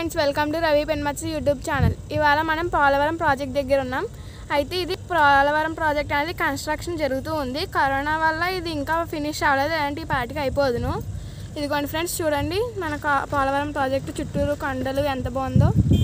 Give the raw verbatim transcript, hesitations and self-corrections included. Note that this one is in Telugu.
Friends, welcome to Ravi Penmatsa YouTube channel. ఇవాళ మనం పోలవరం ప్రాజెక్ట్ దగ్గర ఉన్నాం. అయితే ఇది పోలవరం ప్రాజెక్ట్ అనేది కన్స్ట్రక్షన్ జరుగుతూ ఉంది. కరోనా వల్ల ఇది ఇంకా ఫినిష్ అవ్వలేదు, అలాంటి పాటికి అయిపోదును. ఇదిగోండి ఫ్రెండ్స్, చూడండి మన పోలవరం ప్రాజెక్టు చుట్టూరు కొండలు ఎంత బాగుందో.